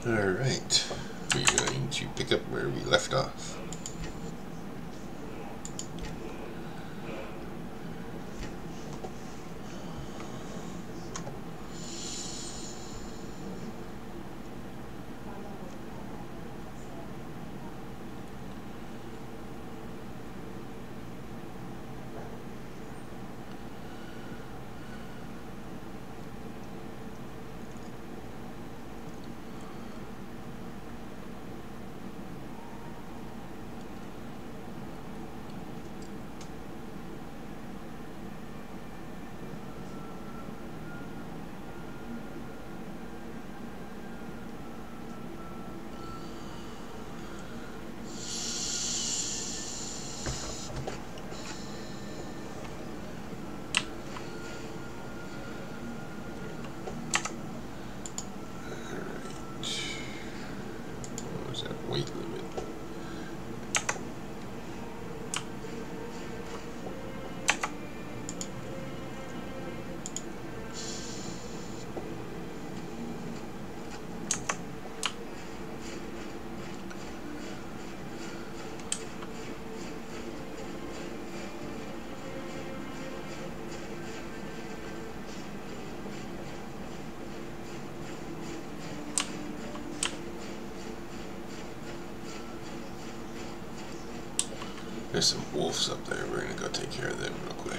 Alright, we're going to pick up where we left off. Weight limit. There's some wolves up there. We're gonna go take care of them real quick.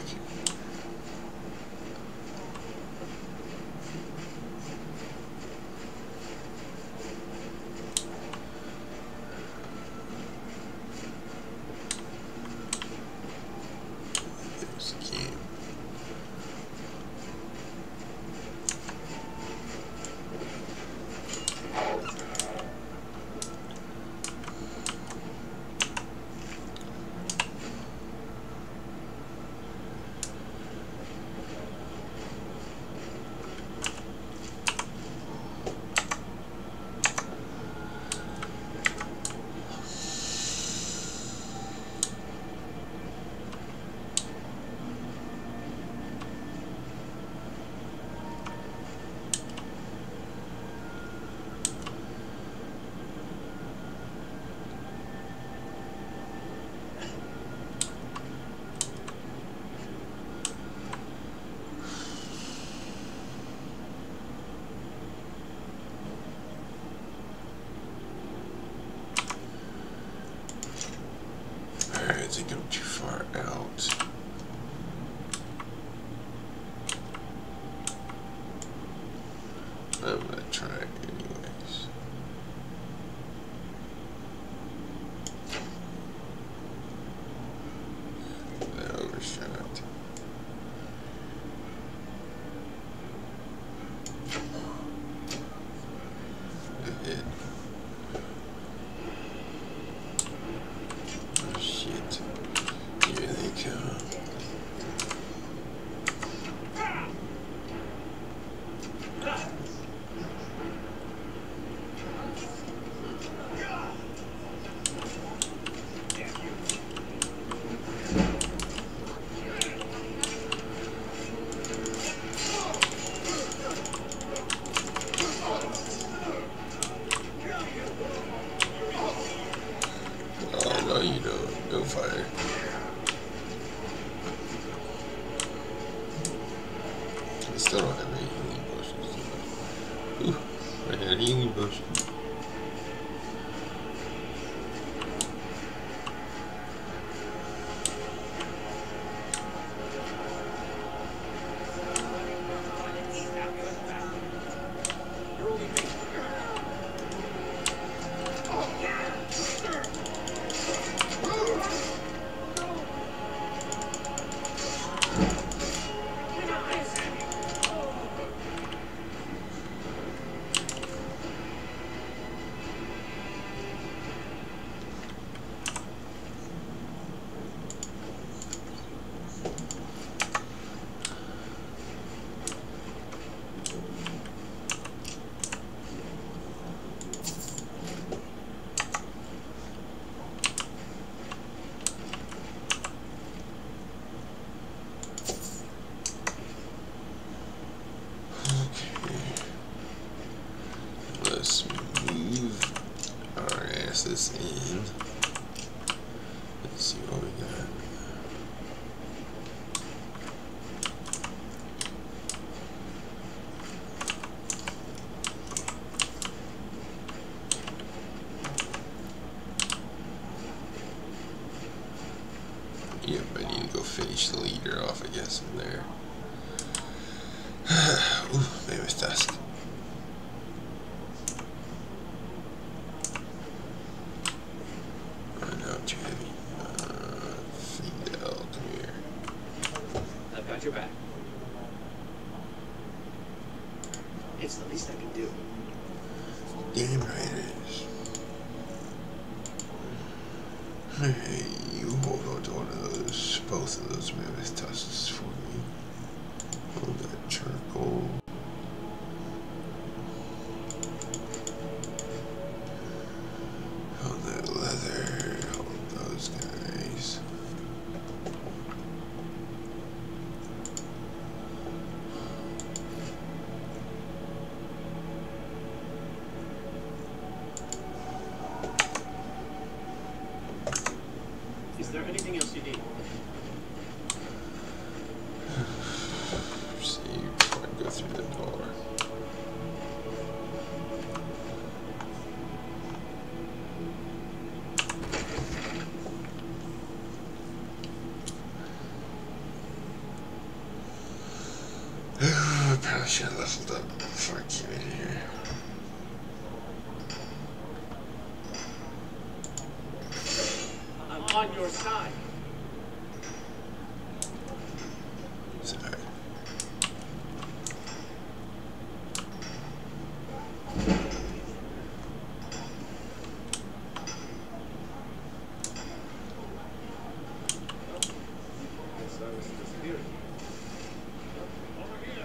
There's the camp. I think I'm too far out. I'm gonna try it anyways. That overshot. Ahead. Oh shit. Here they come. Oh no, you don't. Go fire. I still don't have any healing potions. Ooh, I had a healing potion. this in. Let's see what we got. Yep, I need to go finish the leader off, I guess, in there. Ooh, Mammoth Tusk. Oh no, too heavy. Fidel, come here. I've got your back. It's the least I can do. Damn right it is. Hey, you hold on to one of those, both of those Mammoth Tusks for me. Hold that charcoal. Hold that leather. Hold those guys. Is there anything else you need? See before I go through the door. I probably should have leveled up before I came in here. I'm on your side. Sorry. Guess I was disappearing. Over here.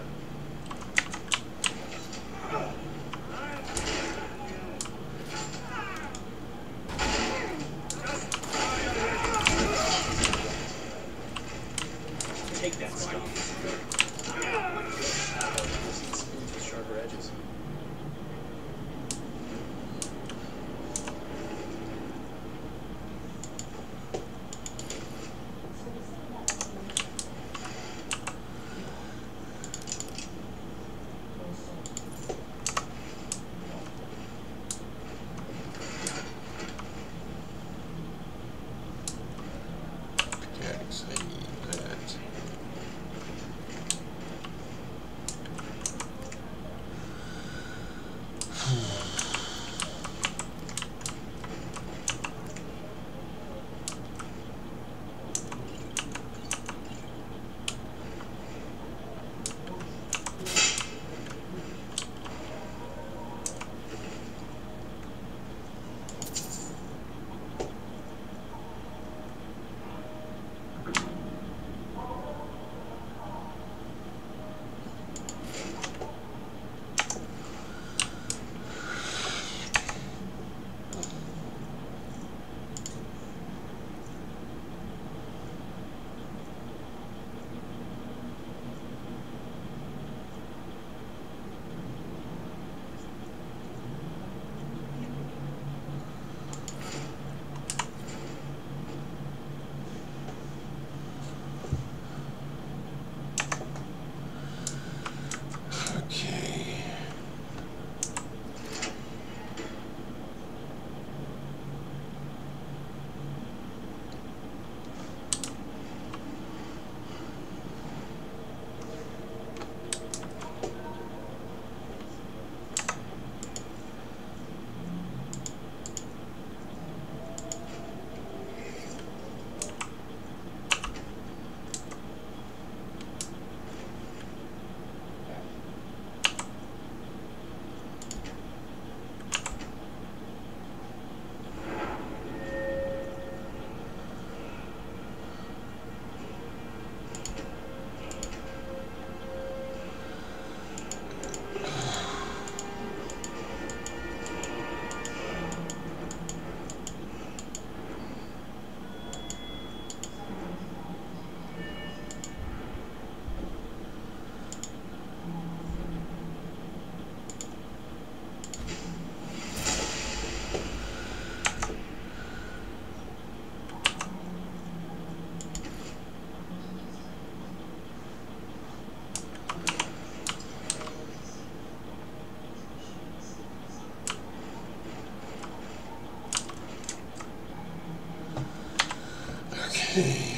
Okay.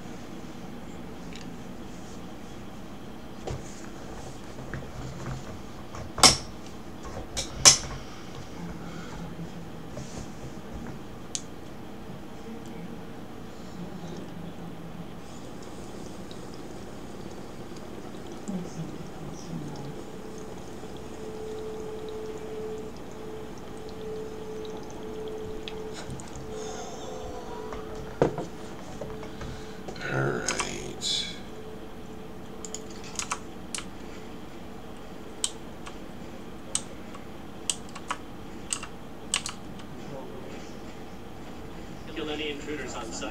Alright. Kill any intruders on site.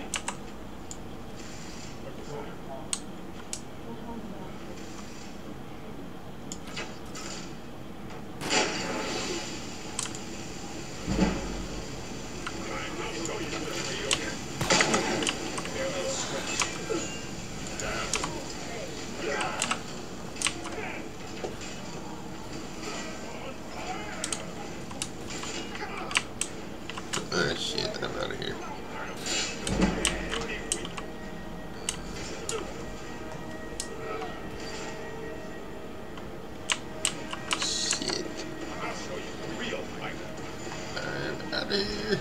Oh shit, I'm out of here. Shit. I'm out of here.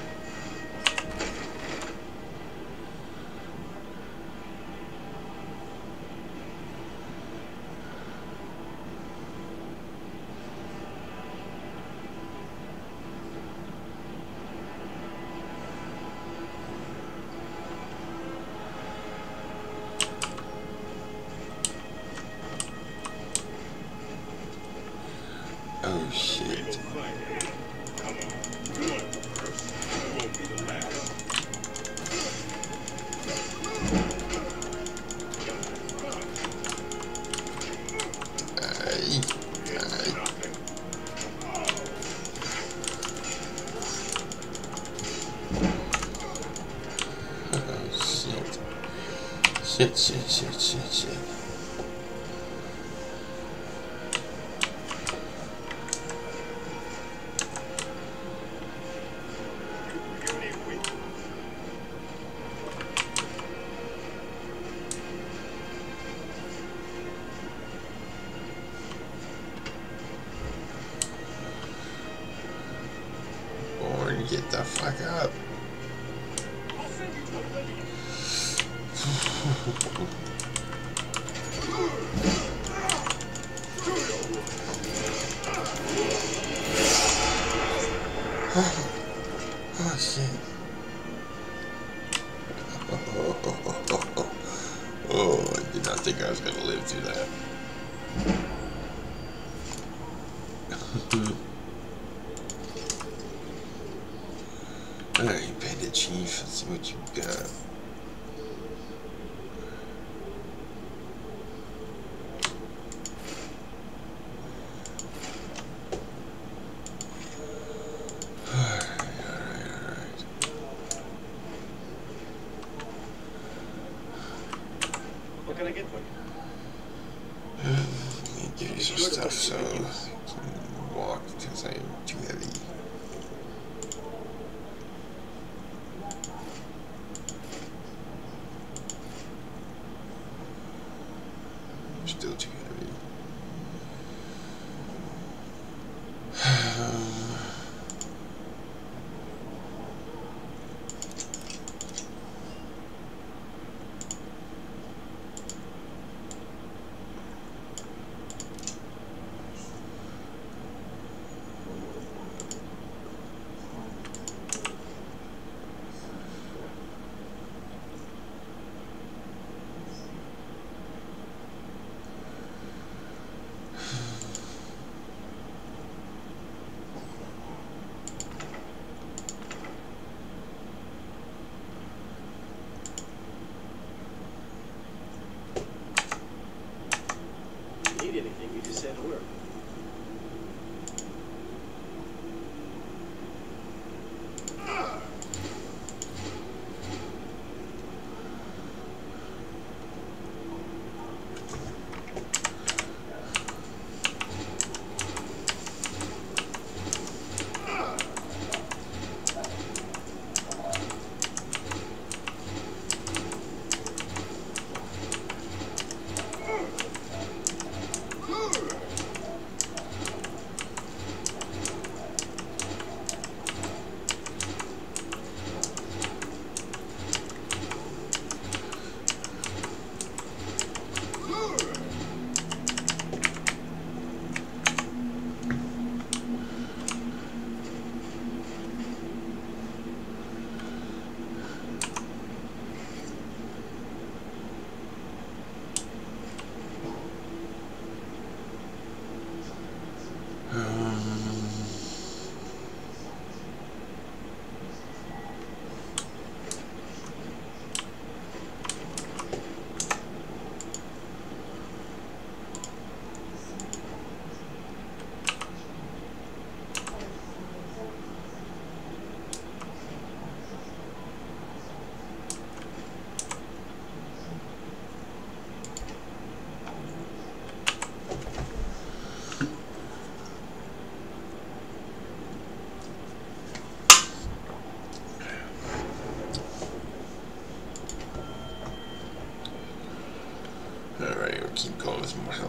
Oh shit. Aye. Aye. Oh shit. Shit. Born, get the fuck up. Oh shit. Oh, I did not think I was gonna live through that. Alright, Bandit Chief, let's see what you got. Alright. What can I get for you? Let me give you some stuff so I can walk because I am too heavy. Still too heavy.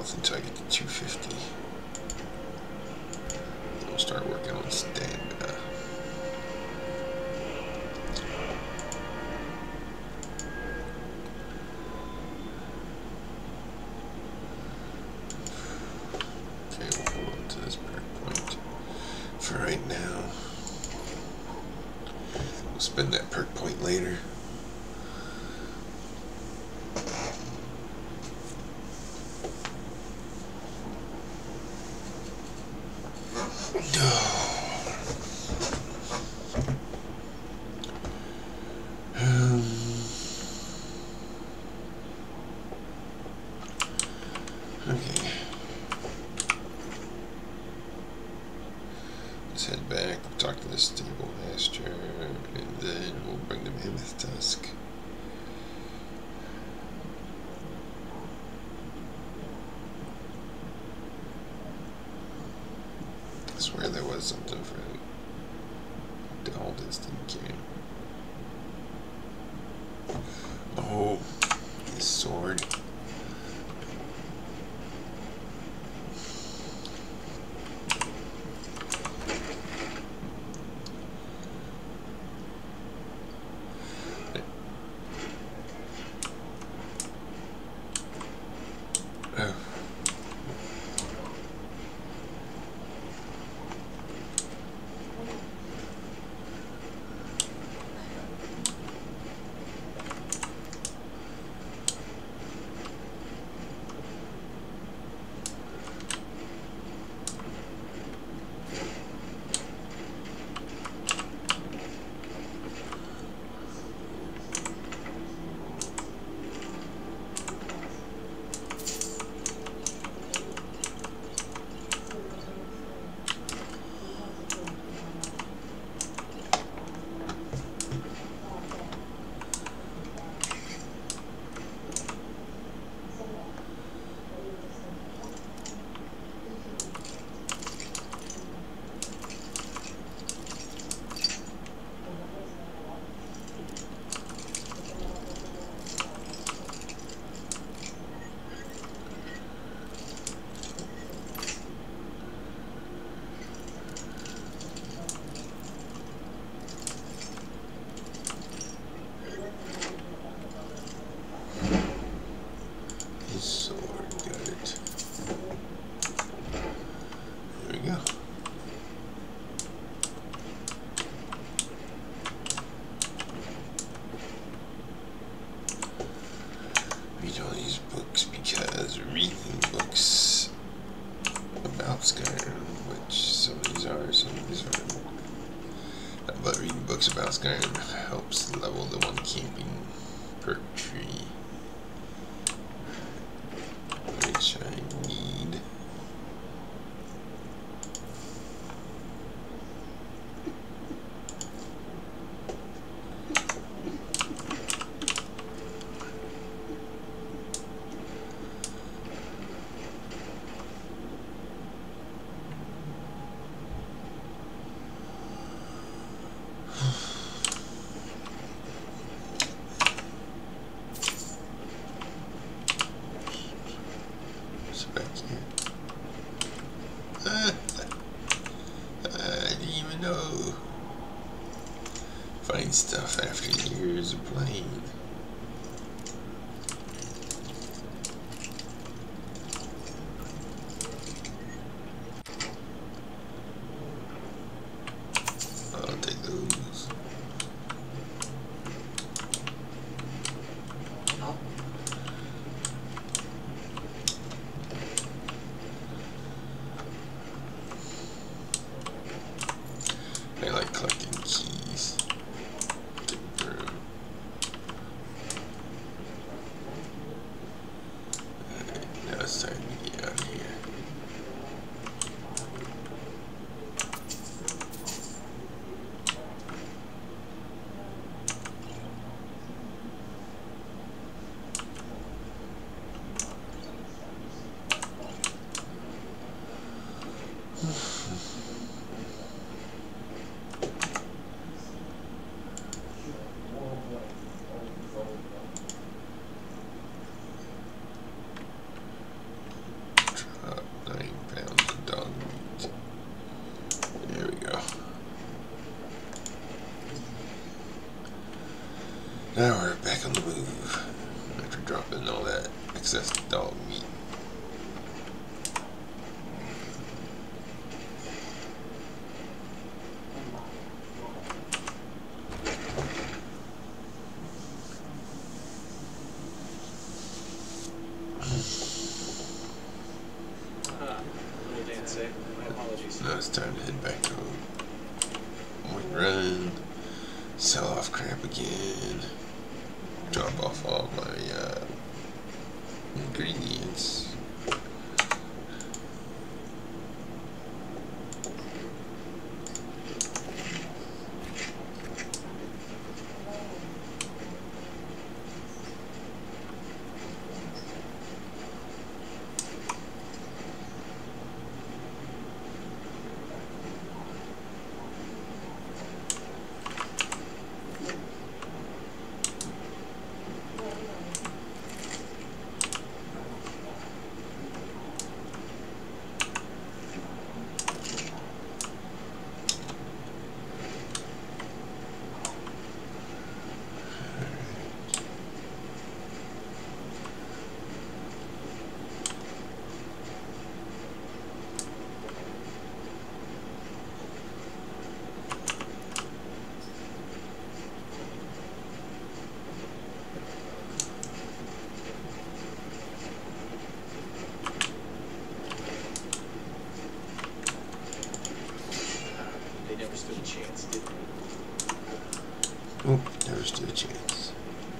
health until I get to 250. Then we'll start working on stamina. Okay, we'll hold on to this perk point for right now. We'll spend that perk point later. Okay. Let's head back, talk to the stable master, and then we'll bring the mammoth tusk. I swear there was something for the Aldinston camp. Oh, his sword. Oh. His sword, got it. There we go. Read all these books because reading books about Skyrim, which some of these are, some of these aren't. But reading books about Skyrim helps level the one camping perk tree, which I need. Back here. I didn't even know. Find stuff after years of playing. I'll take those. I like collecting keys. Alright, now it's time to get out of here. dog meat. Little dance, eh? My apologies. Now it's time to head back home. Run, sell off crap again, drop off all my ingredients. They never stood a chance, did they? Oh, never stood a chance.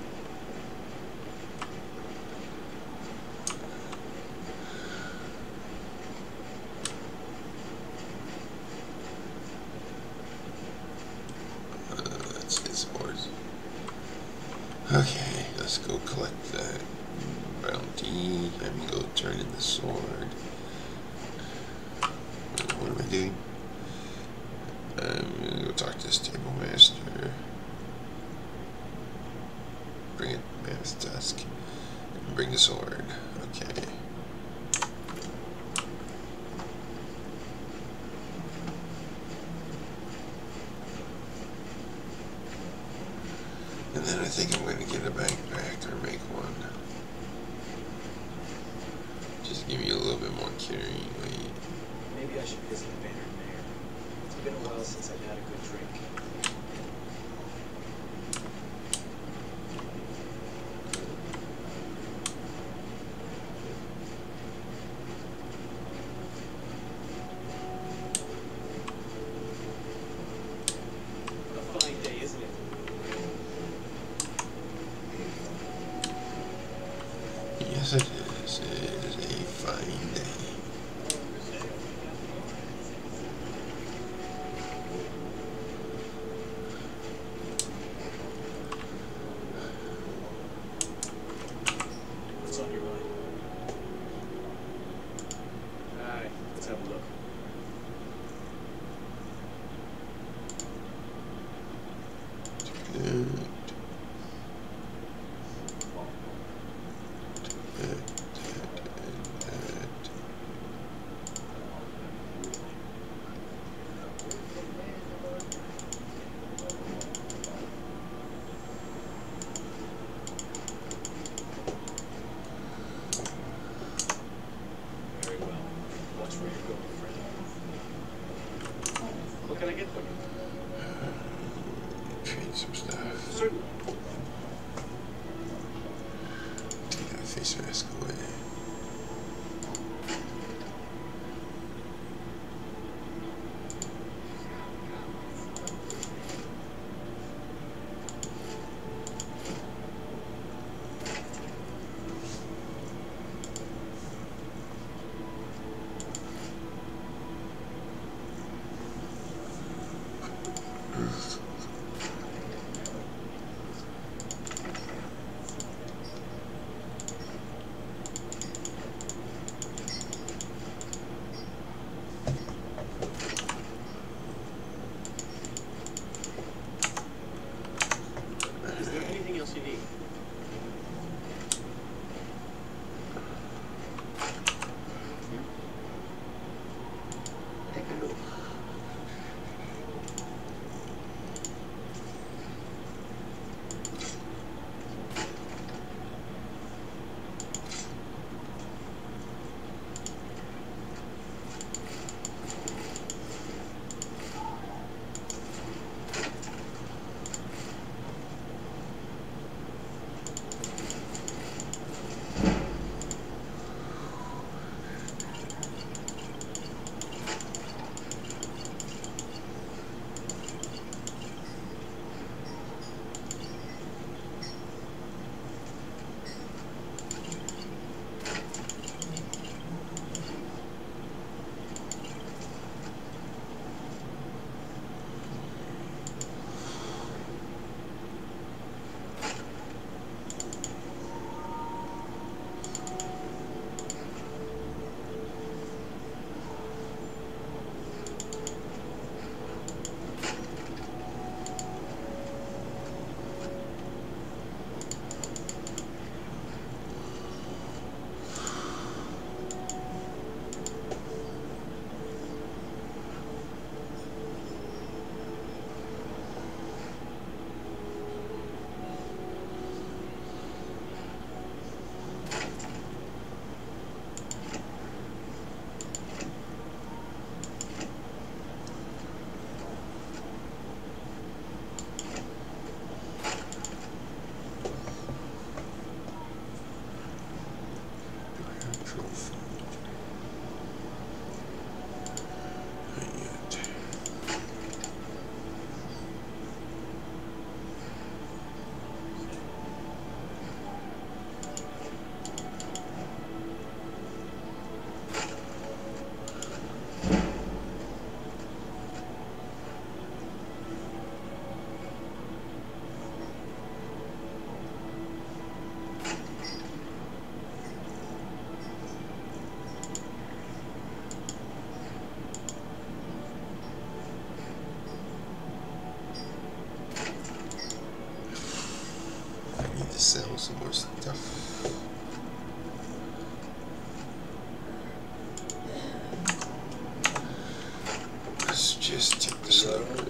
That's his horse. Okay, let's go collect that bounty. Let me go turn in the sword. What am I doing? I'm gonna go talk to the stable master. Bring it to man's desk. And bring the sword. Okay. And then I think I'm going to get a backpack or make one. Just give me a little bit more carrying weight. Maybe I should visit Banner Mayor. It's been a while since I've had a good drink. What a fine day, isn't it? Yes, it is. It is a fine day. What's on your mind? Alright, let's have a look. Good. Very well. Watch where you're going, friend. What can I get for you? Trade some stuff. Certainly. Take that face mask away. sell some more stuff. Let's just take the slow road.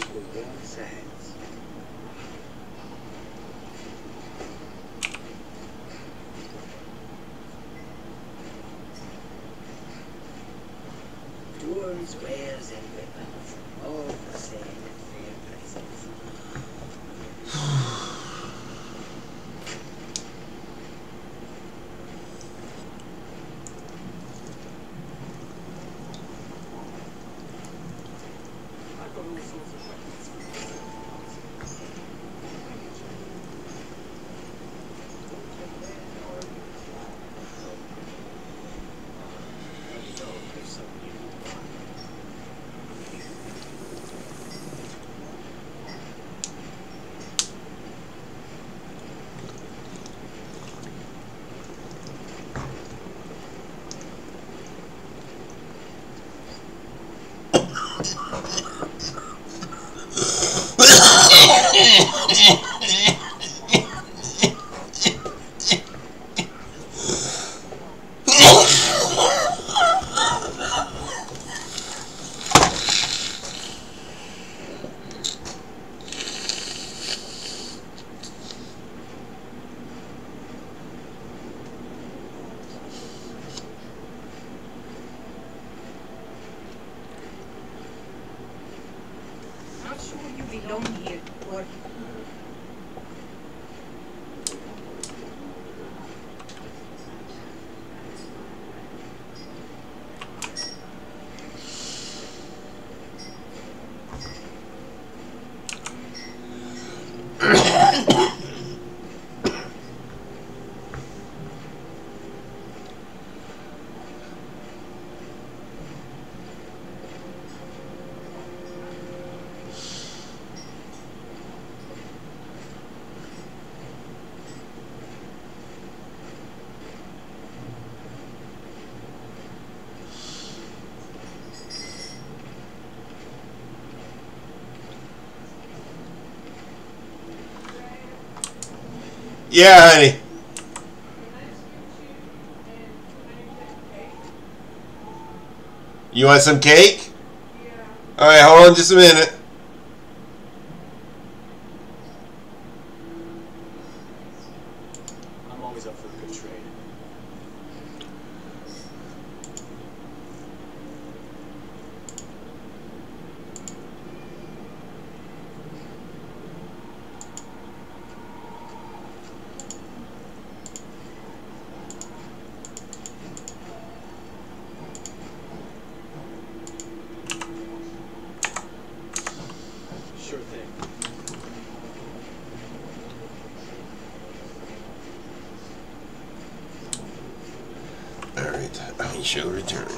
Dwarves, wares, and weapons, all the same at fair prices. I've got all sorts of weapons for Not sure you belong here, or Yeah, honey. You want some cake? Yeah. Alright, hold on just a minute. I'm always up for a good trade. Sure thing. Alright, I shall return.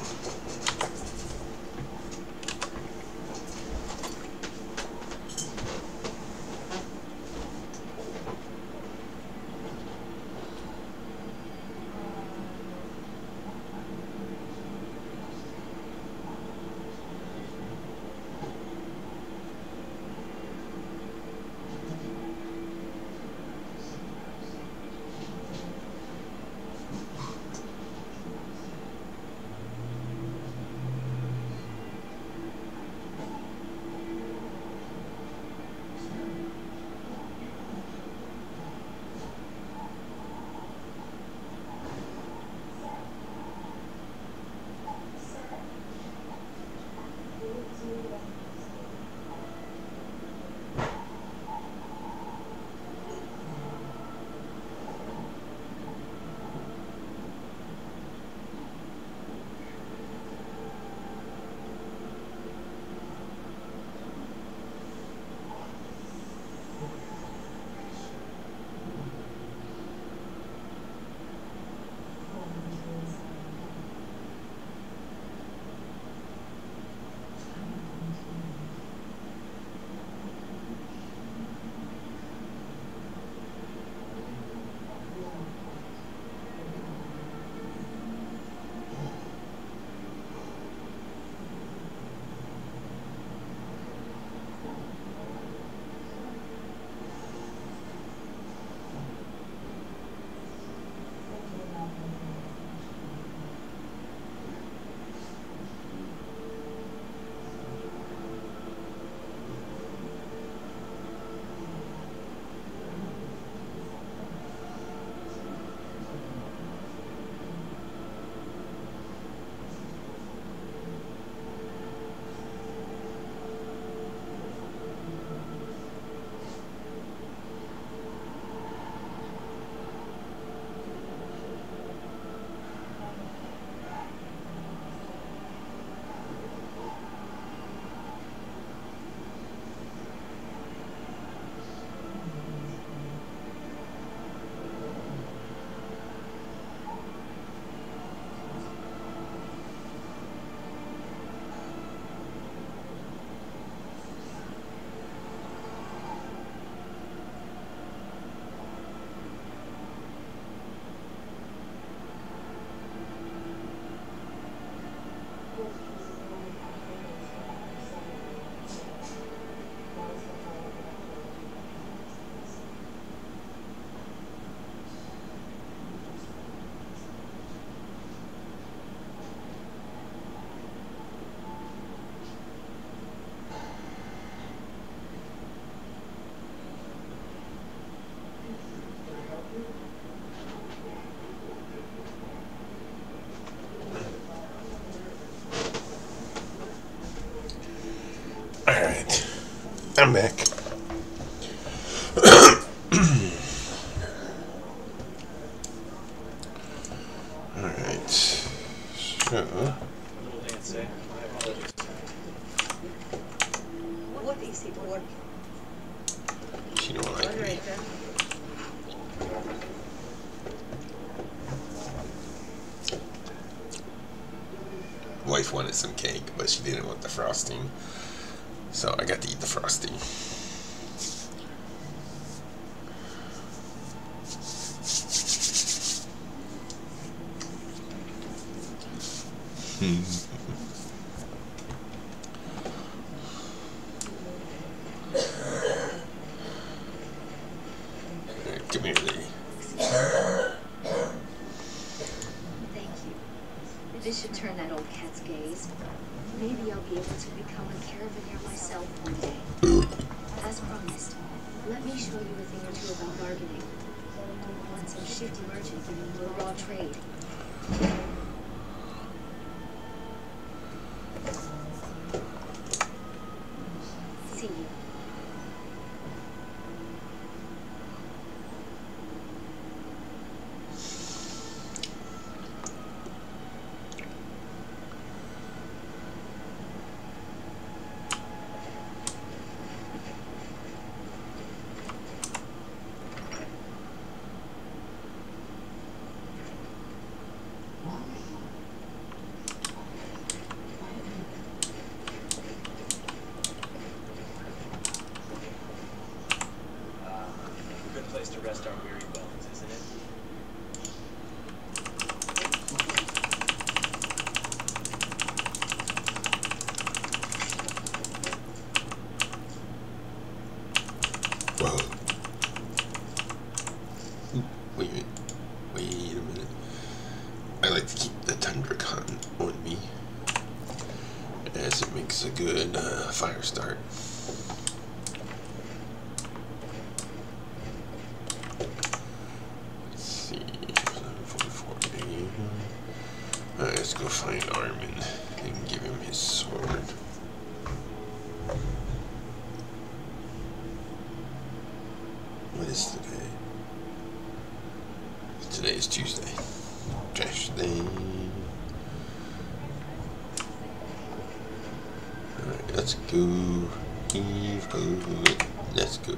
I'm back. Alright. So. A little dance, eh? My apologies. What is it working? She don't like me. Alright then. Wife wanted some cake, but she didn't want the frosting. So I got to eat the frosting. Come here, lady. Thank you. This should turn that old cat's gaze. Maybe I'll be able to become a caravaneer myself one day. As promised, let me show you a thing or two about bargaining. Want some shifty merchant giving you a raw trade. See you. Good place to rest our weary bones, isn't it? Whoa. Wait a minute. I like to keep the Tundra Con on me, as it makes a good fire start. Let's see, 744 AM. Alright, let's go find Armin and give him his sword. What is today? Today is Tuesday. Trash day. Alright, let's go. Eve, go. Let's go.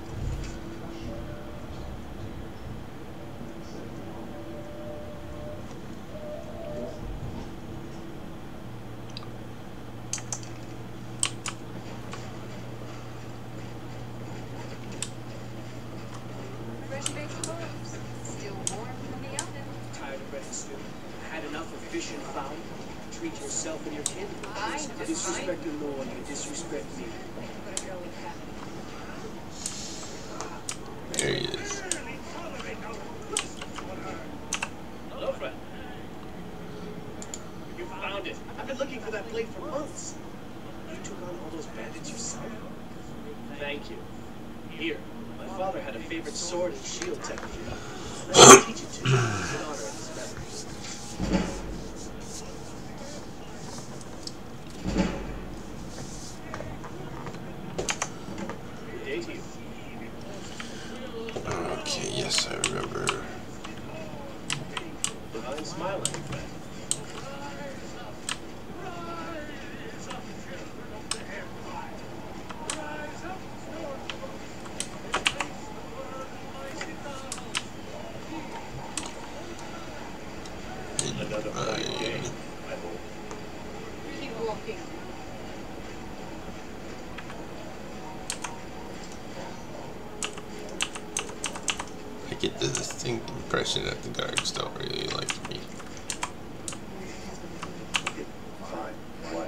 Fresh baked loaves. Still warm from the oven. Tired of bread and stew? Had enough of fish and fowl? Treat yourself and your kin. Fine, just Disrespect your Lord, you disrespect me. What a girl we have. There he is. Hello, friend. You found it. I've been looking for that blade for months. You took on all those bandits yourself? Thank you. Here, my father had a favorite sword and shield technique. Let me teach it to you. It's an honor of his memory. Good day to you. Okay, yes, I remember. Divine smile on your friend. Another fine day, I hope. Keep walking. I get the distinct impression that the guards don't really like me. Fine. What?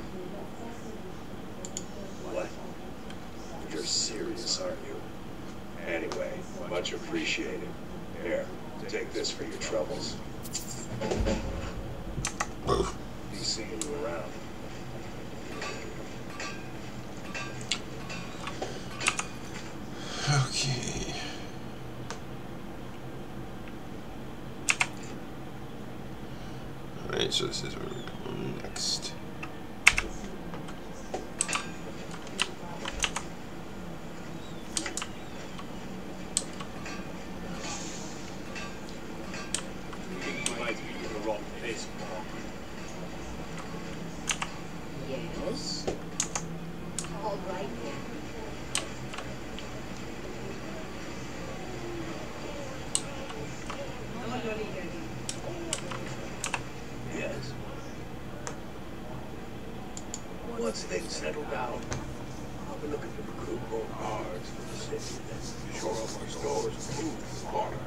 What? You're serious, aren't you? Anyway, much appreciated. Here, take this for your troubles. Whoa. Be seeing you around. Okay. Alright, so this is where we're going next. Once things settle down, I'll be looking to recruit more guards for the city, then shore up our stores and food and water.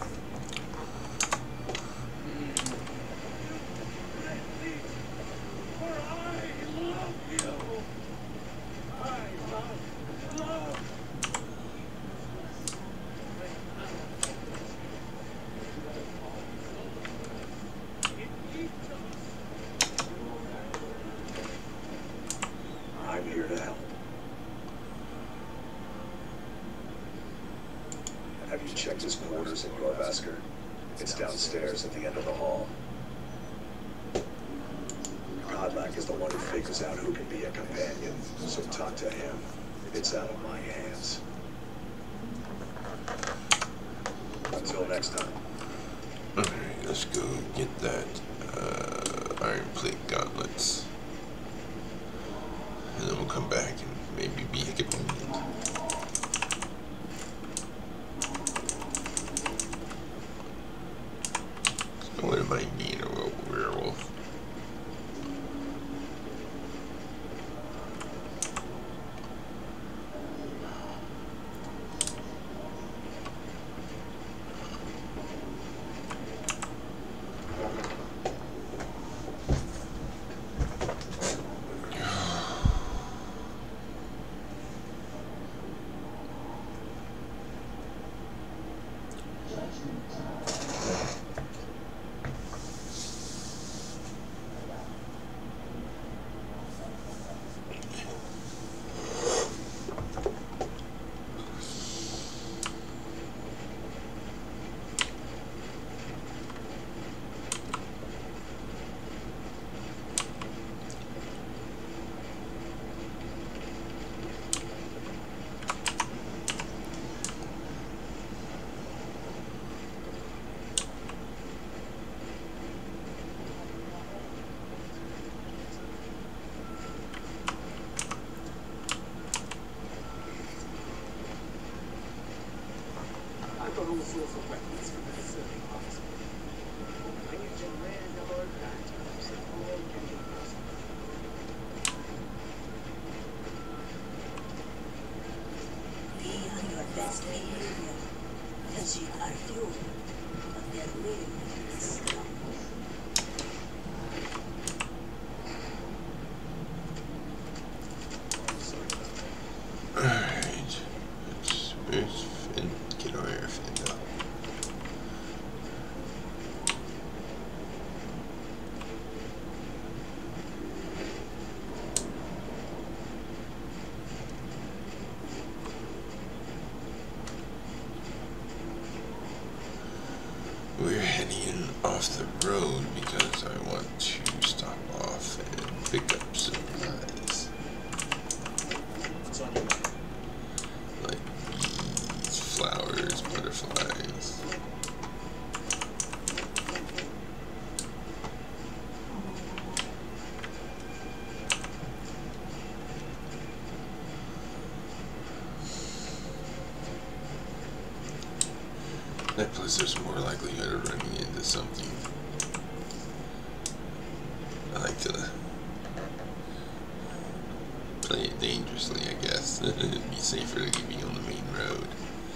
I'm here to help. Have you checked his quarters in Gorvasker? It's downstairs at the end of the hall. Kodlak is the one who figures out who can be a companion, so talk to him. It's out of my hands. Until next time. Alright, let's go get that iron plate gauntlets. And then we'll come back and maybe be a companion. So what am I being a werewolf? Be on your best behavior, because you are fuel of their will scum. Alright, let's get our air fin up. We're heading off the road because I want to stop off and pick up supplies. What's on your mind? Like bees, flowers, butterflies. That plus there's more likelihood of running into something. I like to play it dangerously, I guess. It'd be safer to be on the main road.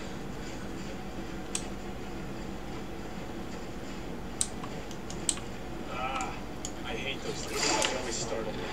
I hate those things. They always startle me.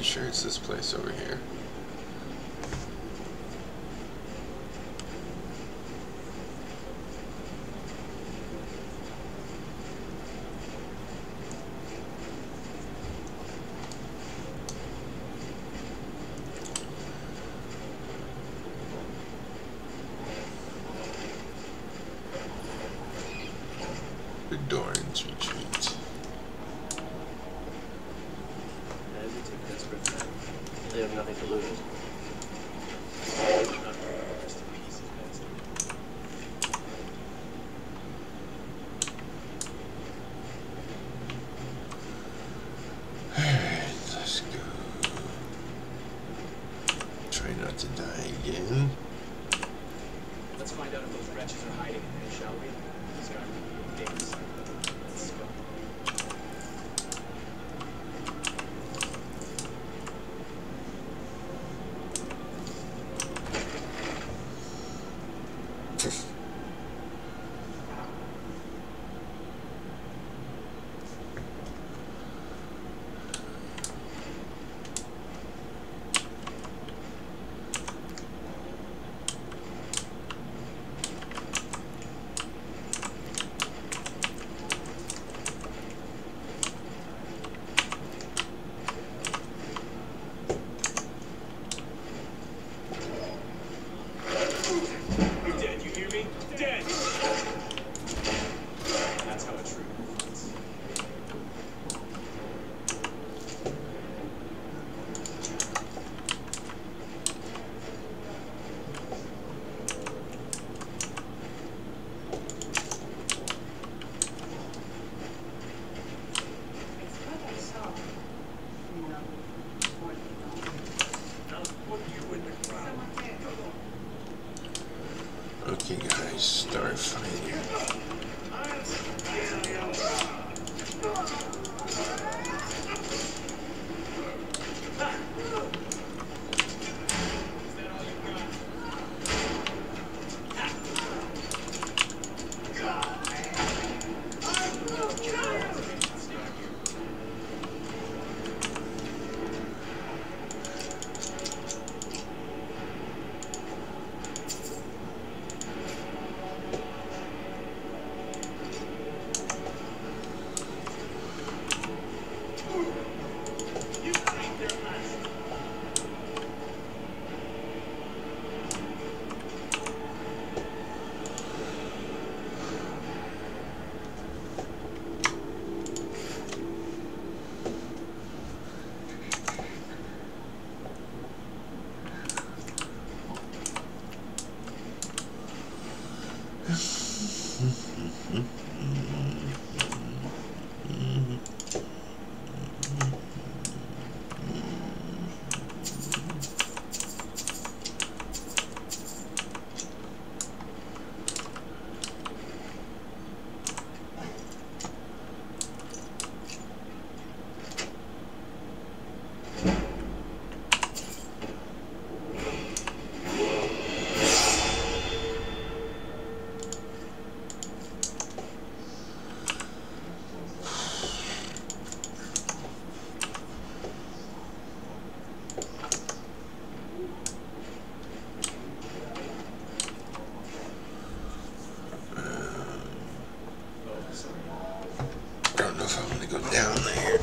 sure it's this place over here. Doran's retreat. As you take desperate men, they have nothing to lose. Just a piece of bastard. Alright, let's go. Try not to die again. Let's find out if those wretches are hiding in there, shall we? Start with Davis. Let's go. You're dead, you hear me? Dead! That's how a true feels. It's what I saw. No, more than I'll put you in the ground. Someone there. Okay, guys, start fighting. Don't know if I'm gonna go down there.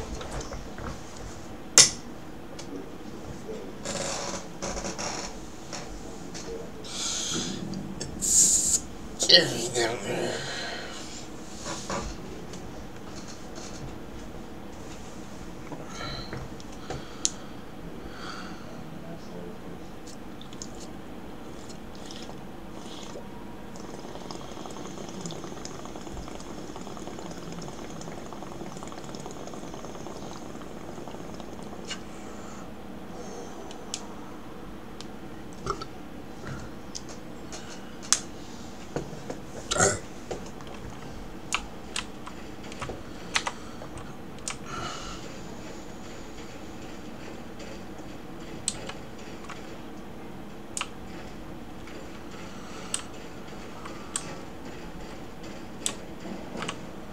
It's scary down there.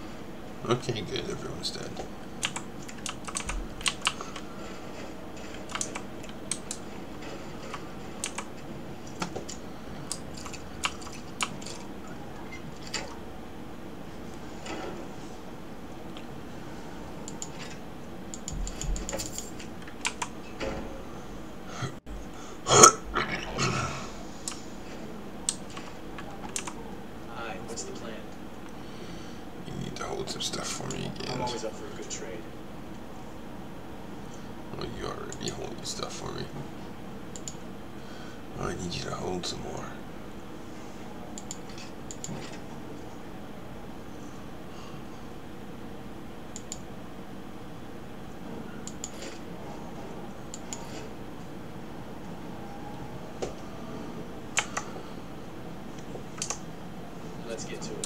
Okay, good. Everyone's dead. I need you to hold some more. Let's get to it.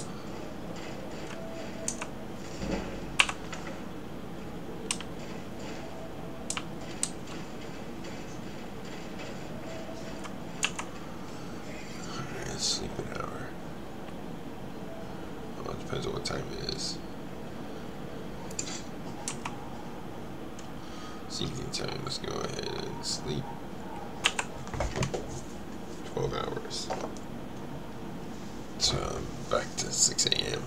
Alright, sleep an hour. Well, it depends on what time it is. Sleeping time, let's go ahead and sleep. 12 hours. So I'm back to 6 a.m.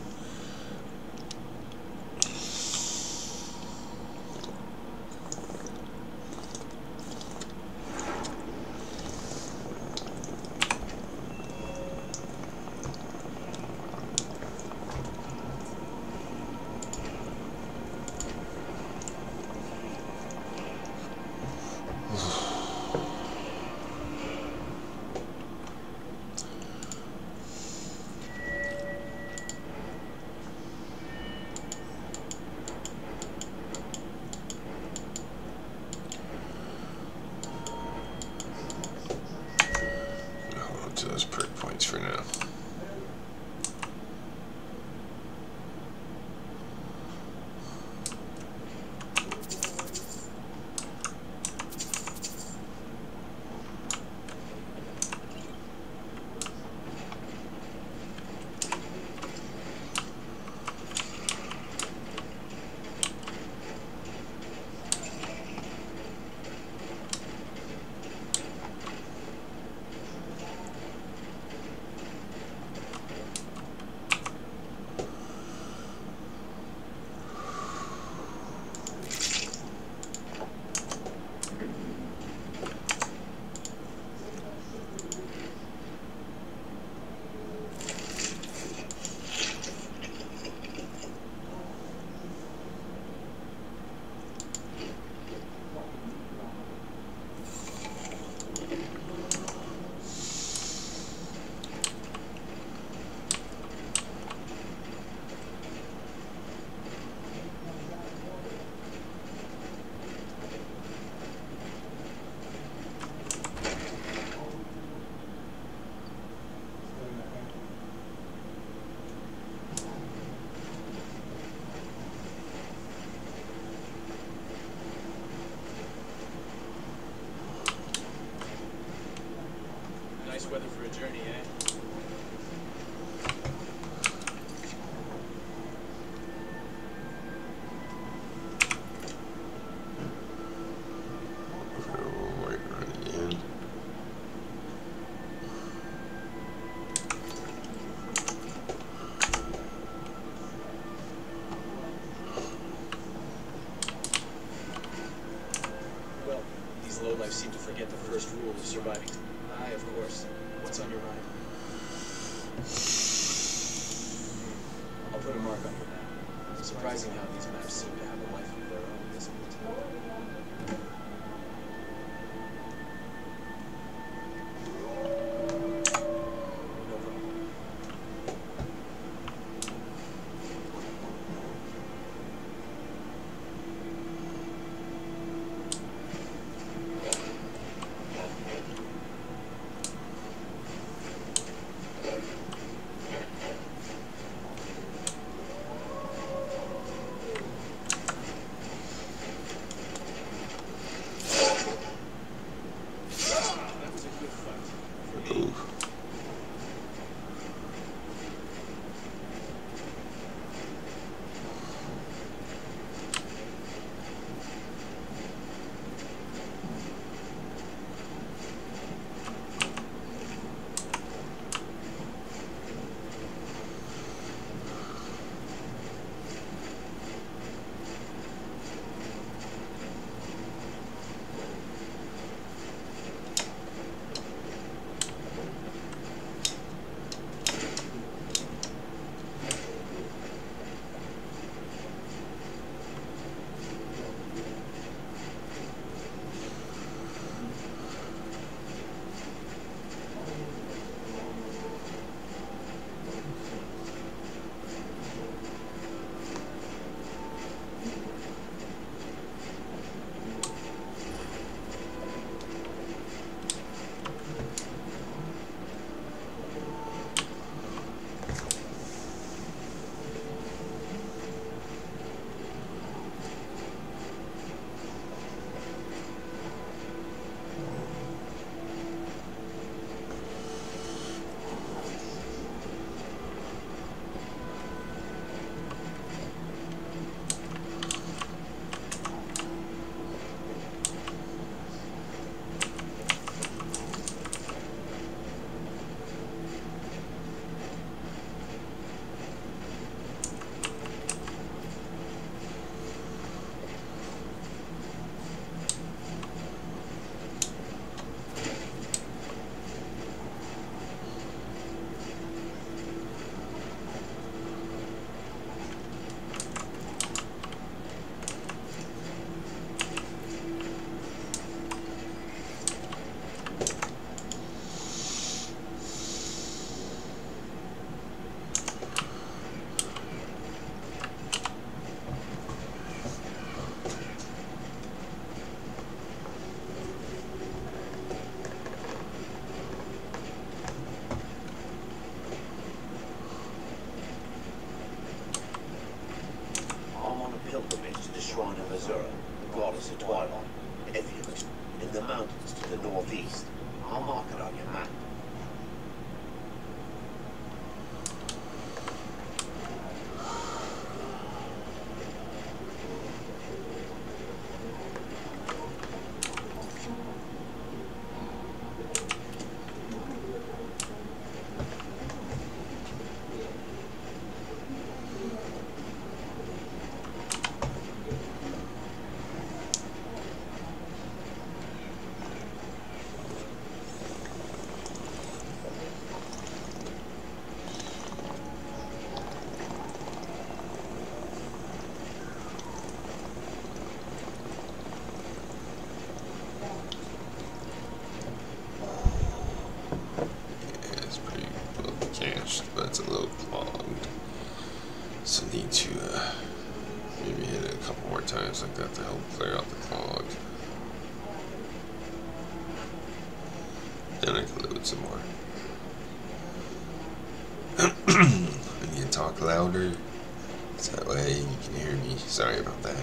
Hold on to those perk points for now. Nice weather for a journey, eh? White run again. Well, these lowlifes seem to forget the first rule of surviving. Aye, of course. What's on your mind? I'll put a mark on your map. Surprising how these maps seem to have a life of their own, isn't it? No problem. need to maybe hit it a couple more times like that to help clear out the fog. Then I can load some more. I need to talk louder, so that way you can hear me. Sorry about that.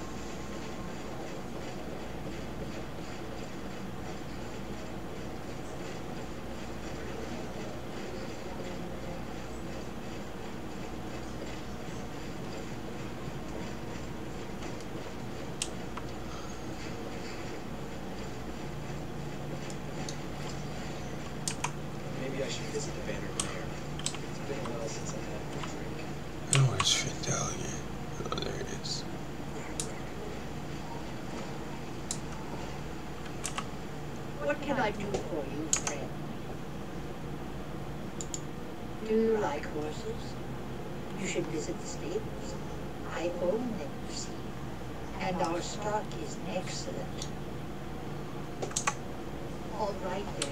Maybe I should visit the Banner Mayor. It's been a while since I've had a drink. Oh, where's Findel again? Oh, there it is. What can I do for you, friend? Do you like horses? You should visit the stables. I own them, you see. And our stock is excellent. All right, then.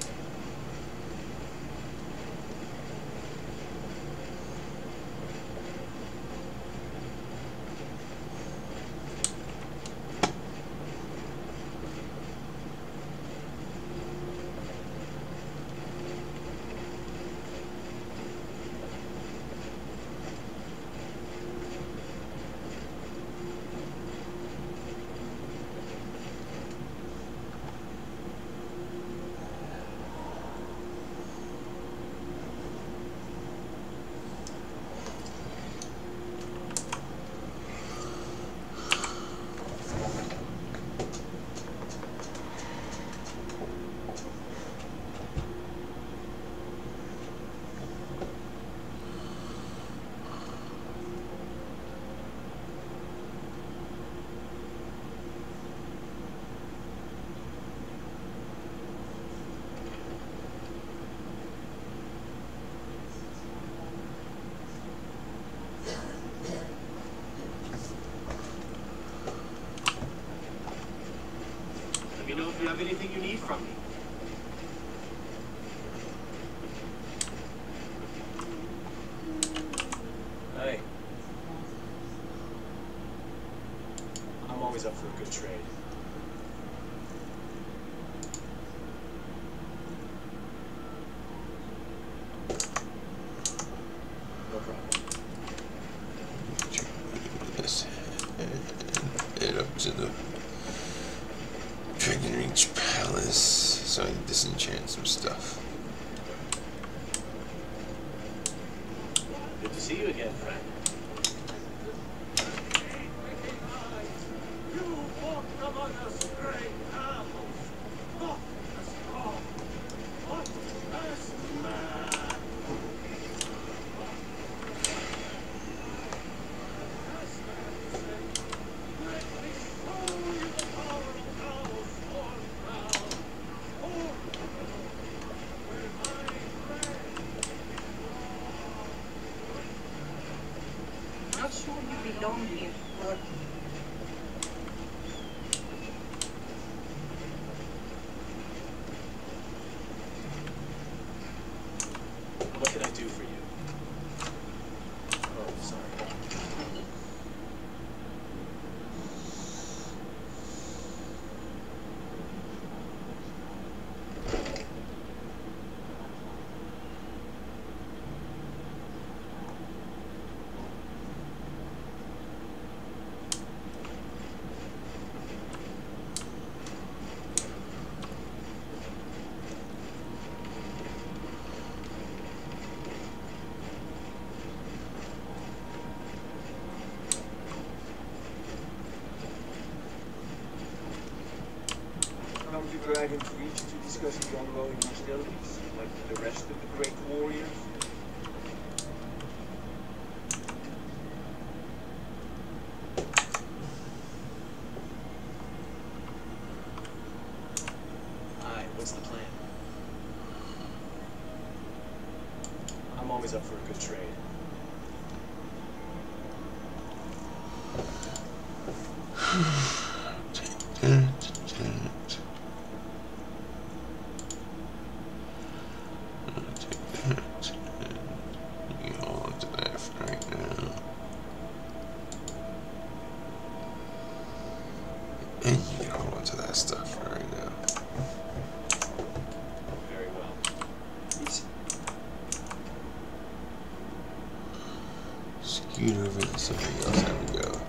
Let me know if you have anything you need from me. Hey. I'm always up for a good trade. No problem. Let's head up to the Dragon Reach Palace so I can disenchant some stuff. Good to see you again, friend. Not sure you belong here, but What can I do for you? Oh, sorry. Come to Dragon's Reach to discuss the ongoing hostilities, like the rest of the great warriors. Aye, what's the plan? I'm always up for a good trade. You hold on to that for right now. computer over to something else. There we go.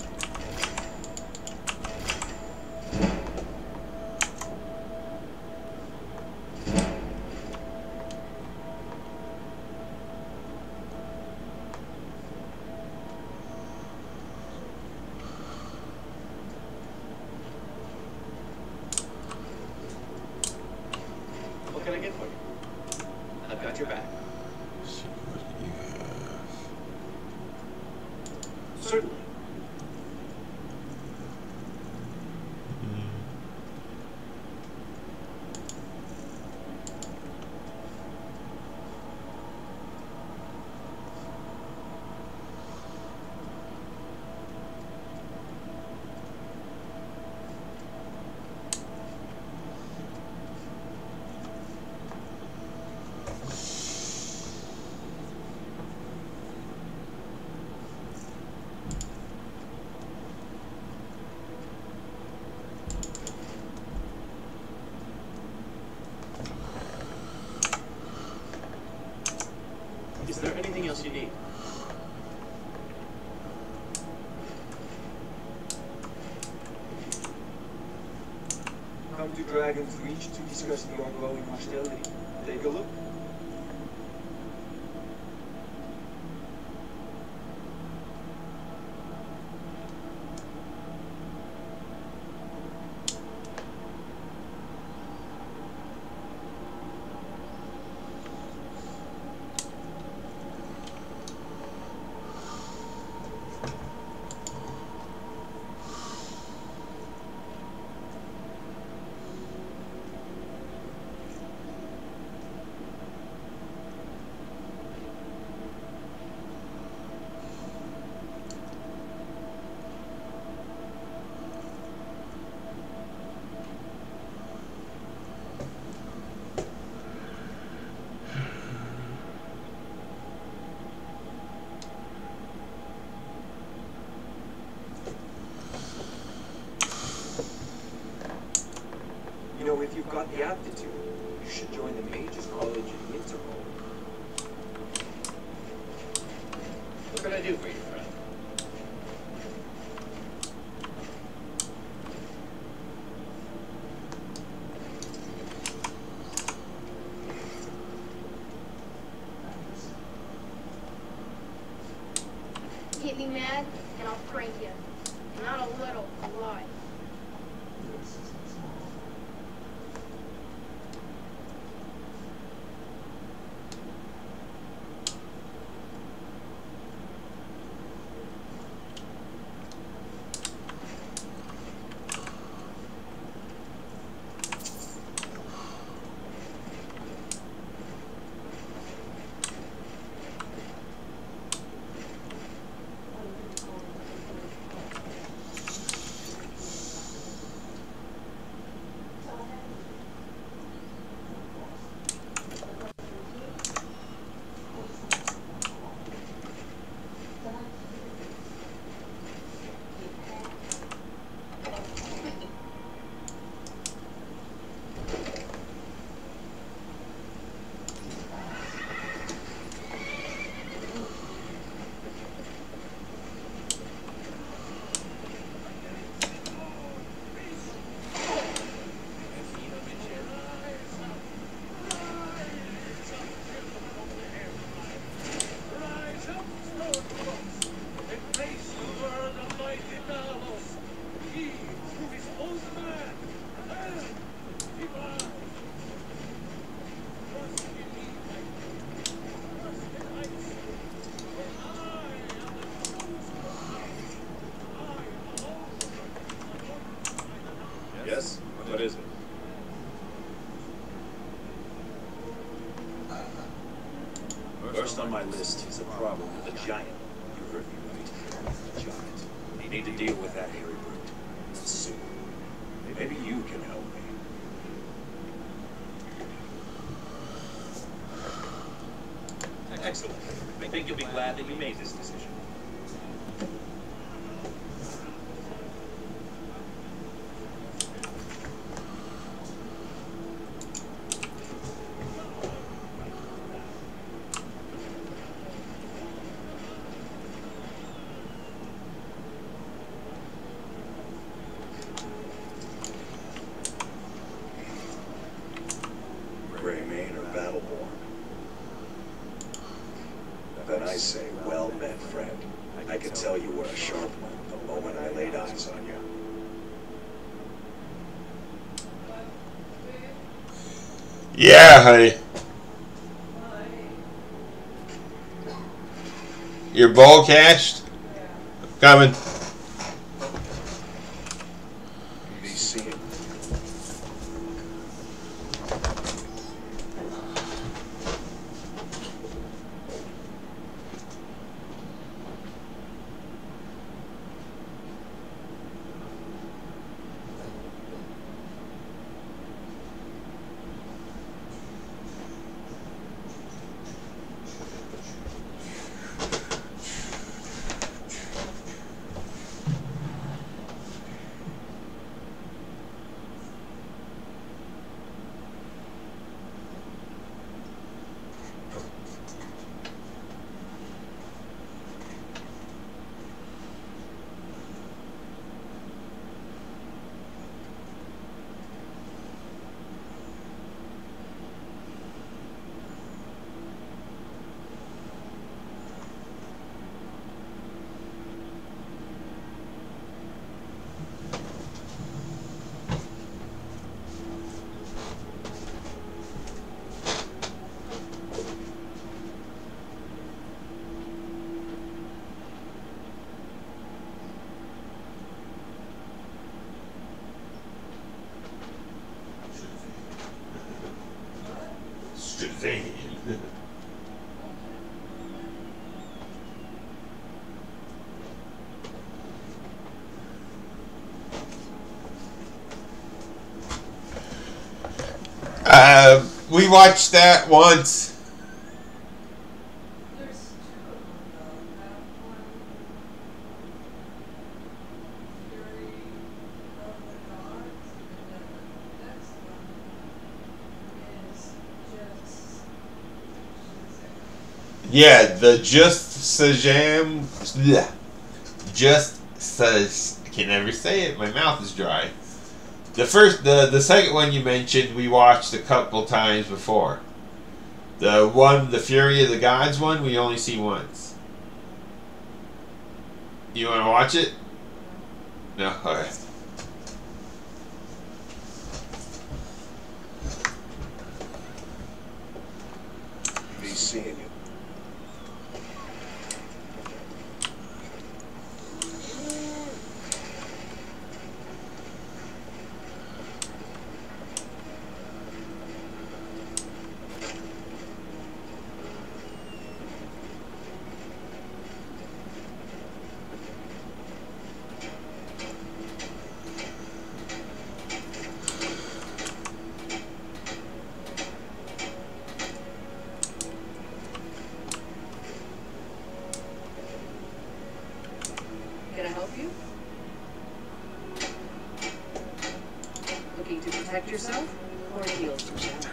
What can I get for you? I've got your back. Let's see, what do you have? Certainly. Is there anything else you need? Come to Dragon's Reach to discuss the ongoing hostility. Take a look. You know, if you've got the aptitude, you should join the Mages College in Interpol. What can I do for you, friend? Get me mad, and I'll prank you. Not a little, a lot. Yes? What is it? First on my list is a problem with a giant. You heard me right. A giant. You need to deal with that hairy brute. Soon. Maybe you can help me. Excellent. I think you'll be glad that you made this decision. Then I say, well met, friend. I could tell you were a sharp one the moment I laid eyes on you. Yeah, honey. Your ball cashed? Coming. Be seeing you. We watched that once. There's two of them though. That one, Fury of the Gods, and then the next one is just Shazam. Yeah, the Just Shazam. Bleh. Just says I can never say it. My mouth is dry. The second one you mentioned, we watched a couple times before. The Fury of the Gods one, we only see once. You want to watch it? No? Alright. Be seeing you. Can I help you? Looking to protect yourself or heal yourself?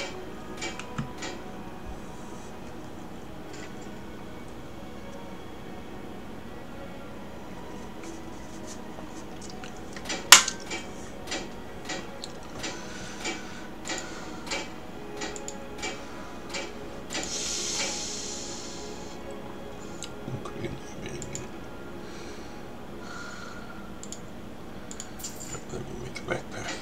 Let me make a backpack.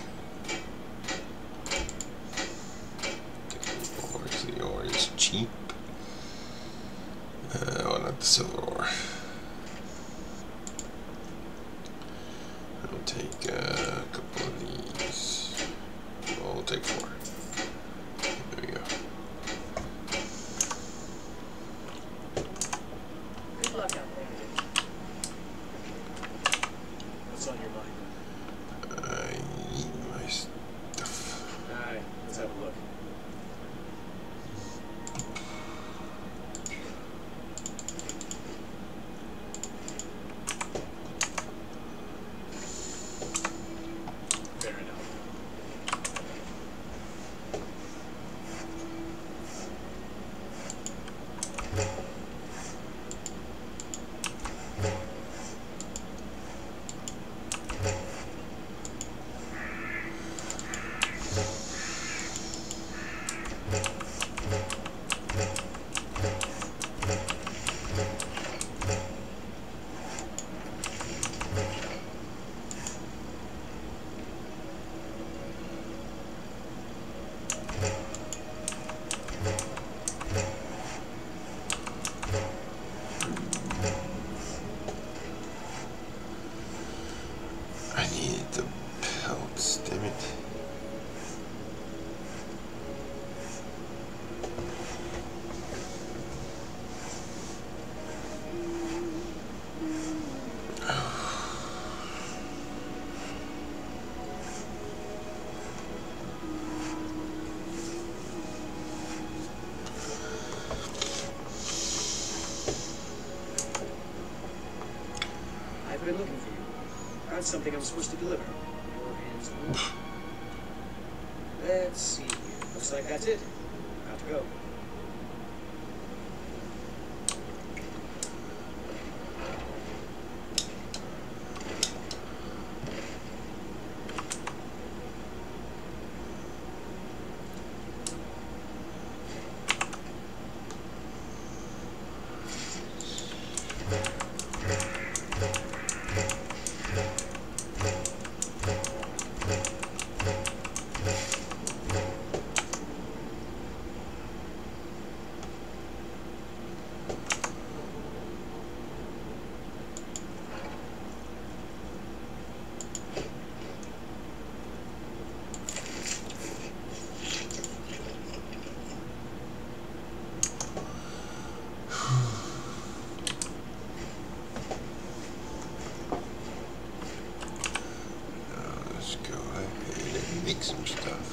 The ore is cheap. Well, not the silver ore. I'll take a couple of these. Well, we'll take 4. There we go. Good luck out there. What's on your mind? I need my stuff. Alright, let's have a look. Fair enough. Got something I'm supposed to deliver. Your hands only. Let's see here. Looks like that's it. Got to go. Let's go ahead and make some stuff.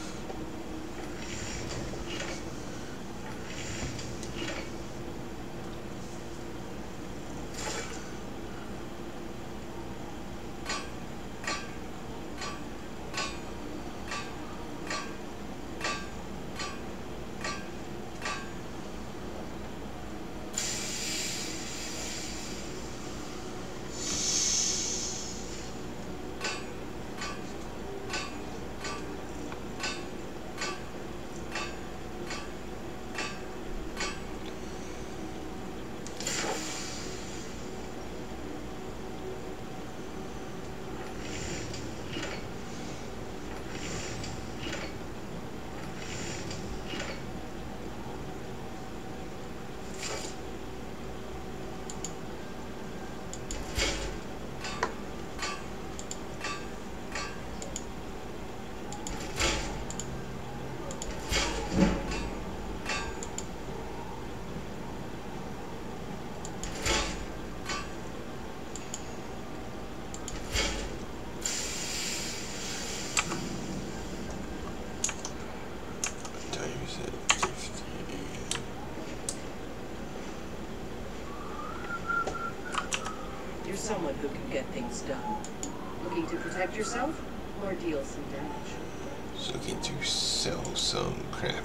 You're someone who can get things done. Looking to protect yourself or deal some damage? Just looking to sell some crap.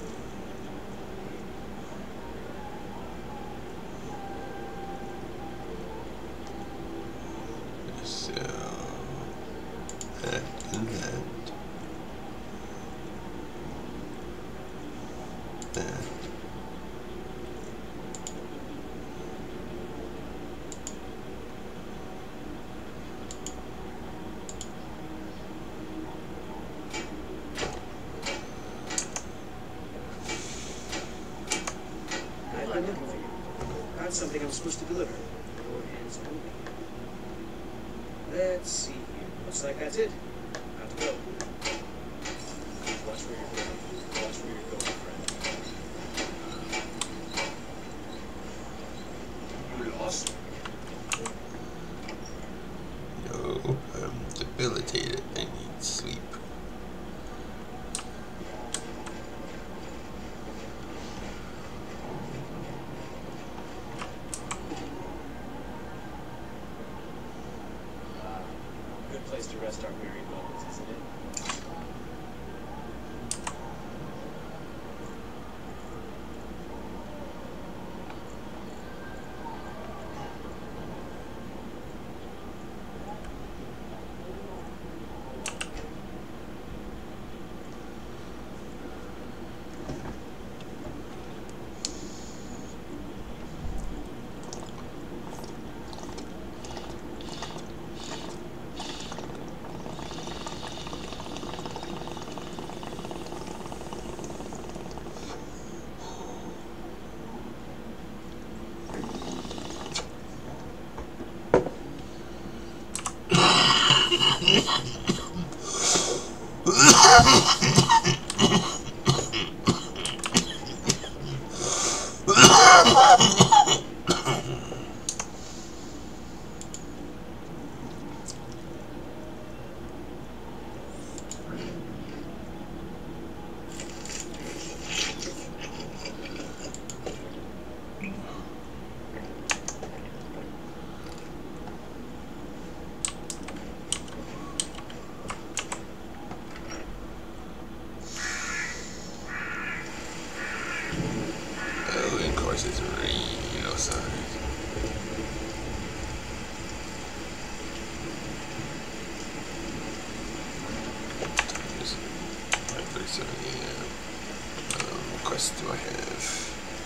Sell that and that. That. I've been looking for you. Got something I'm supposed to deliver. Your hands only. Let's see here. Looks like that's it. Got to go. Watch where you're going. Watch where you're going, friend. You lost? No, I'm debilitated. I need sleep. Good place to rest our weary bones, isn't it? course it's raining outside. It's 5:37 a.m. What quest do I have?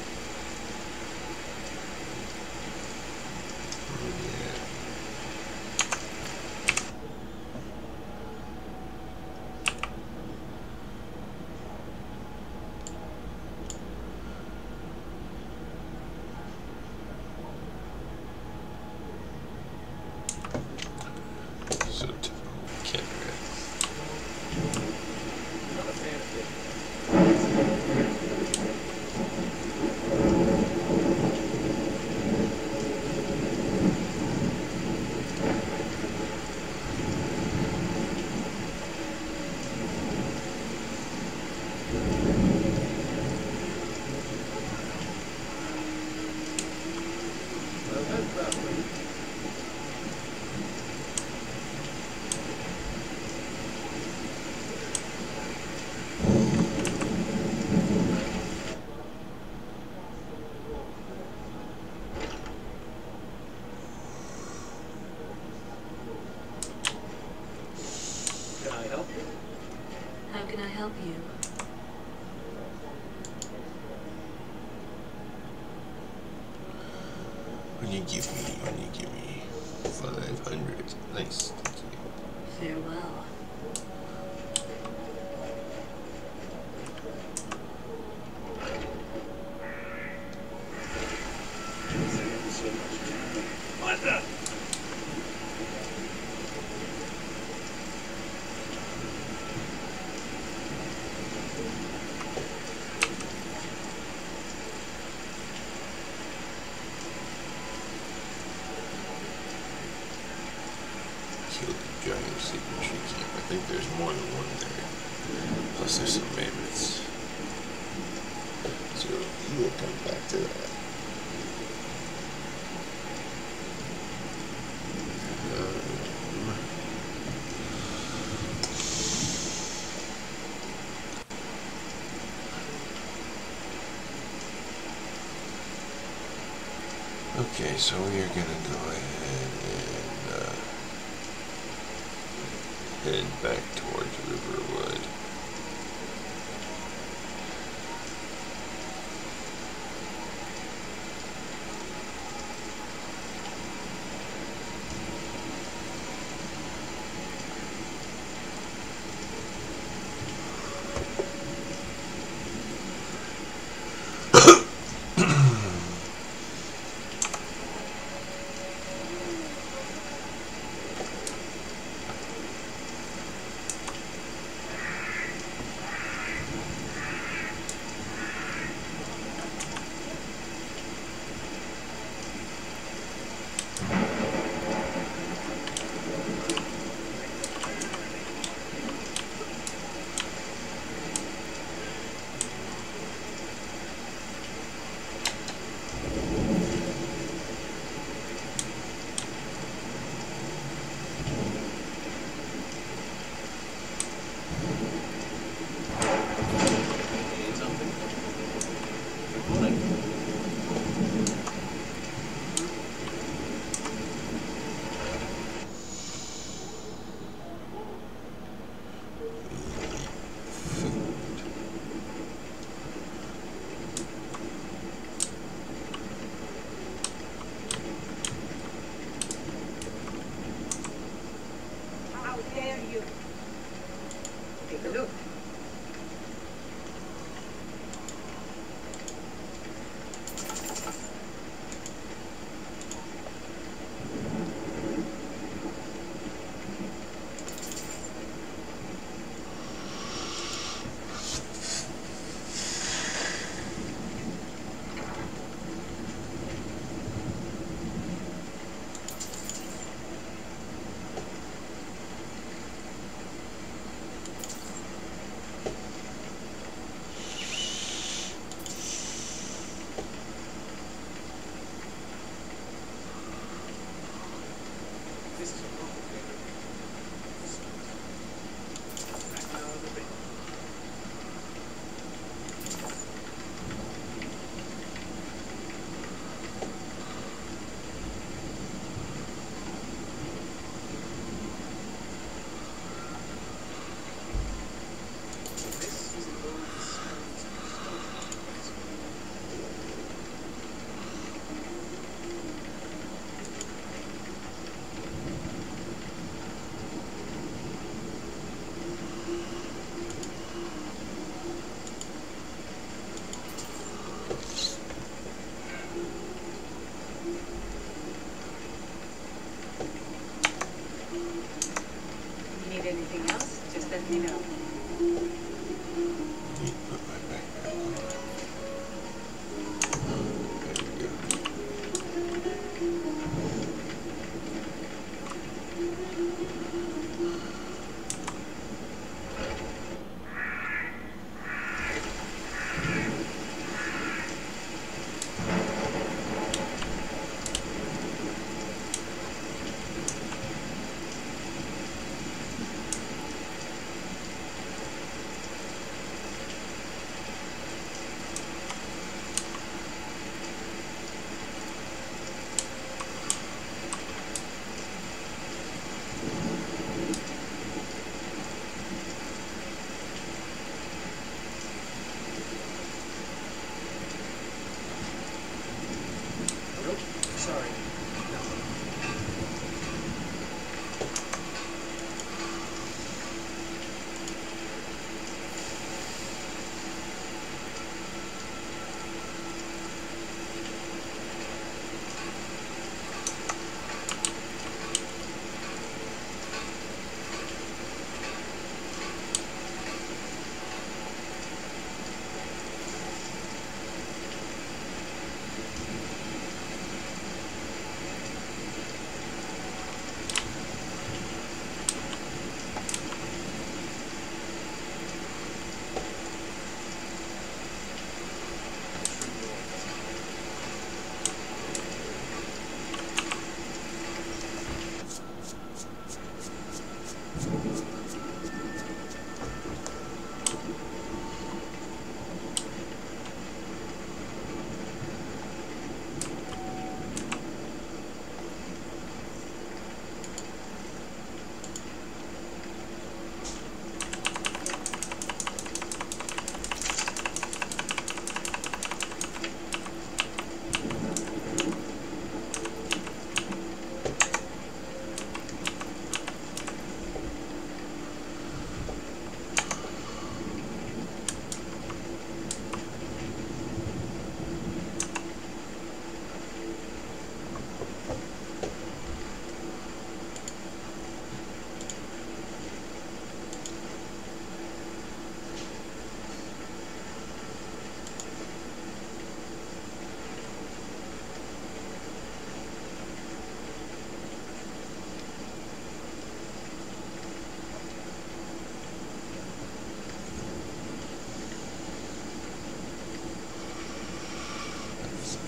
So typical camera. Not a fan of it. Well, that's lovely. Can I help you? How can I help you? When you give me 500. Nice, thank you. Farewell. Thank you so much. What the? Kill the giant sleeping tree camp. I think there's more than one there. Plus there's some mammoths. So we will come back to that. Okay, so we are gonna go ahead and head back towards Riverwood.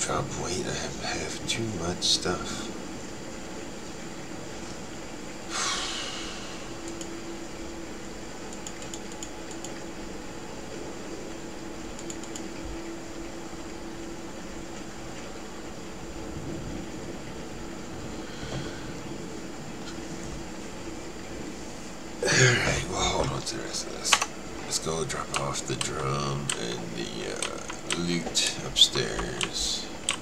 drop weight. I have too much stuff. Alright, well, hold on to the rest of this. Let's go drop off the drum and the loot upstairs.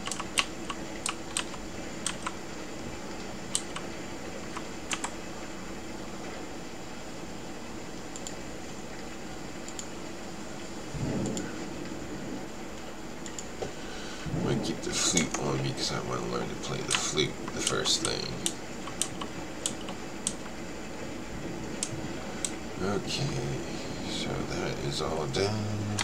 I'm going to keep the flute on me because I want to learn to play the flute, the first thing. Okay, so that is all done.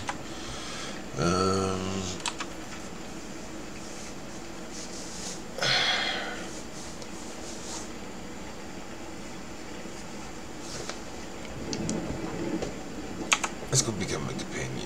Let's go become a companion.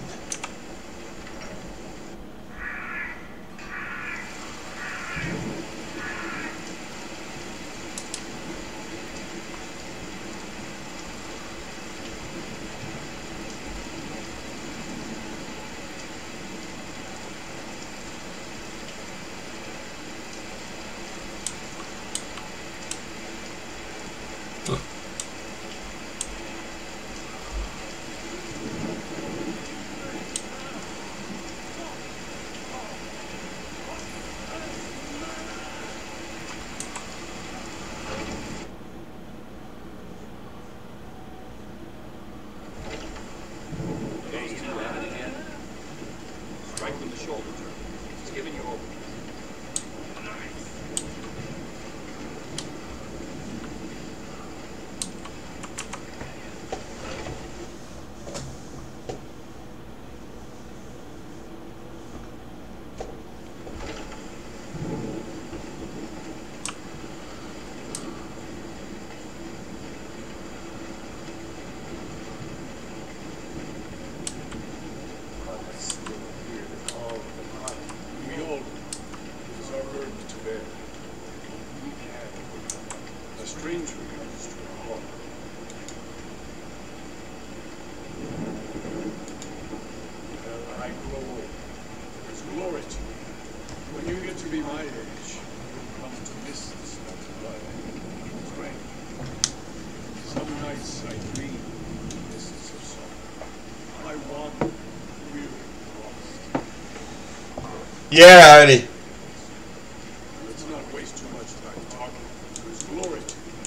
Yeah, honey. Let's not waste too much time talking. There's glory to you.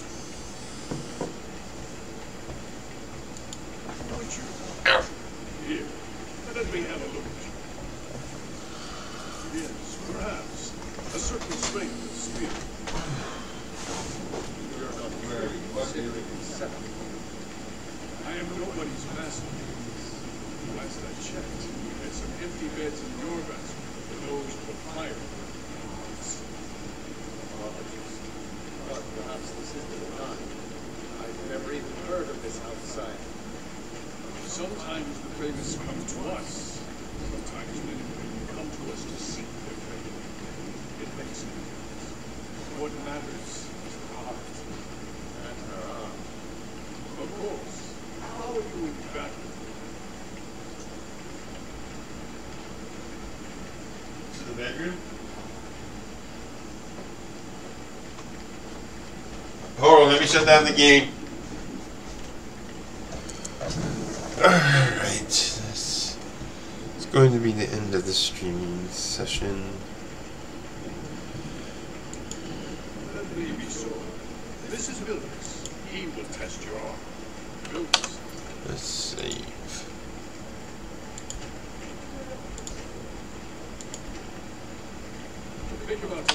Don't you? Here, let me have a look at you. Yes, perhaps. A certain strength of spirit. You're not very considering yourself. I am nobody's master. Last I checked, you had some empty beds in your vessel. Those were fire. Apologies. But perhaps this is the time. I've never even heard of this outside. Sometimes the famous come to us. Sometimes many people come to us to seek their fate. It makes no difference. What matters is the heart. And her arm. Of course. How are you in battle? The bedroom? Hold on, let me shut down the game. Alright, it's going to be the end of the streaming session. That may be so. This is Vilnius. He will test your arm. Vilnius. Let's save. Think about